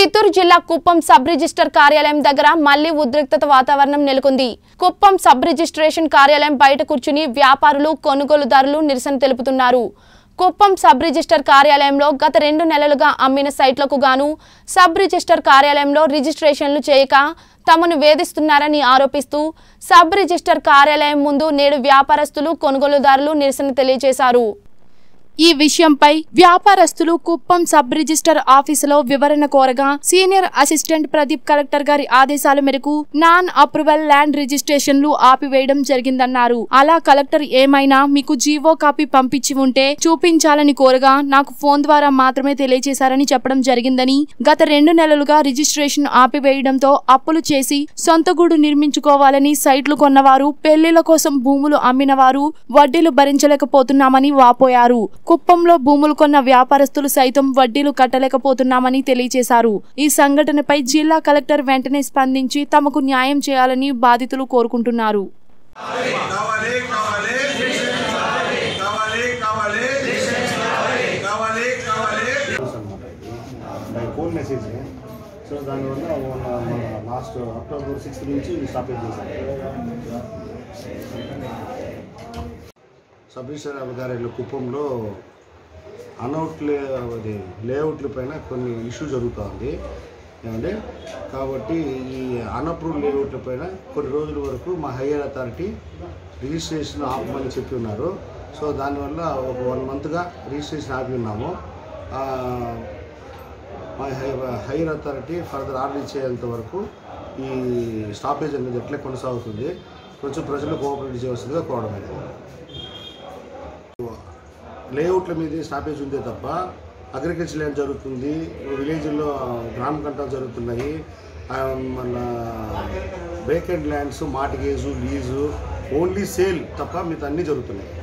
చిత్తూరు జిల్లా Kuppam sub register కార్యాలయం దగ్గర మళ్లీ ఉద్రిక్తత వాతావరణం నెలకొంది. కుప్పం సబ్ రిజిస్ట్రేషన్ కార్యాలయం బయట కూర్చుని వ్యాపారులు కొనుగోలుదారులు నిరసన తెలుపుతున్నారు. కుప్పం సబ్ రిజిస్టర్ కార్యాలయంలో గత 2 నెలలుగా అమ్మిన సైట్లకు గాను సబ్ రిజిస్టర్ కార్యాలయంలో రిజిస్ట్రేషన్లు చేయక తమను వేధిస్తున్నారని ఆరోపిస్తూ సబ్ రిజిస్టర్ కార్యాలయం ముందు నేడు వ్యాపారస్తులు కొనుగోలుదారులు నిరసన తెలియజేశారు. ఈ విషయంపై వ్యాపారస్తులు కుప్పం సబ్ రిజిస్టర్ ఆఫీసులో వివరణ కోరగా సీనియర్ అసిస్టెంట్ ప్రదీప్ కలెక్టర్ గారి ఆదేశాల మేరకు నాన్ అప్రూవల్ ల్యాండ్ రిజిస్ట్రేషన్లు ఆపివేయడం జరిగిందన్నారు. అలా కలెక్టర్ ఏమైనా మీకు జీవో కాపీ పంపించి ఉంటే చూపించాలని కోరగా నాకు ఫోన్ ద్వారా మాత్రమే తెలియజేశారని చెప్పడం జరిగిందని, గత 2 నెలలుగా రిజిస్ట్రేషన్ ఆపివేయడంతో అప్పులు చేసి సొంత గూడు నిర్మించుకోవాలని సైట్లు కొన్నవారు, పెళ్లిల కోసం భూములు అమ్మిన వారు వడ్డీలు భరించలేకపోతున్నామని వాపోయారు. కుప్పంలో భూములు కొన్న వ్యాపారస్తులు సైతం వడ్డీలు కట్టలేకపోతున్నామని తెలియజేశారు. ఈ సంఘటనపై జిల్లా కలెక్టర్ వెంటనే స్పందించి తమకు న్యాయం చేయాలని బాధితులు కోరుకుంటున్నారు. సబ్ రిజిస్టర్ అధికారులు కుప్పంలో లేఅవుట్ల పైన కొన్ని ఇష్యూ జరుగుతుంది ఏమంటే, కాబట్టి ఈ అన్అప్రూవ్డ్ లేఅవుట్ల పైన కొన్ని రోజుల వరకు మా హైయర్ అథారిటీ రిజిస్ట్రేషన్ ఆపమని చెప్పి ఉన్నారు. సో దానివల్ల ఒక 1 మంత్గా రిజిస్ట్రేషన్ ఆపి ఉన్నాము. మా హైయర్ అథారిటీ ఫర్దర్ ఆర్డర్ ఇచ్చేంత వరకు ఈ స్టాపేజ్ అనేది ఎట్లా కొనసాగుతుంది, కొంచెం ప్రజలు కోఆపరేట్ చేయవలసిందిగా కోరడం. లేఅవుట్ల మీద స్టాపేజ్ ఉందే తప్ప అగ్రికల్చర్ ల్యాండ్ జరుగుతుంది, విలేజ్లో గ్రామ కంటాలు జరుగుతున్నాయి, మన vacant lands, mortgage, lease, only sale తప్ప మిగతా అన్నీ జరుగుతున్నాయి.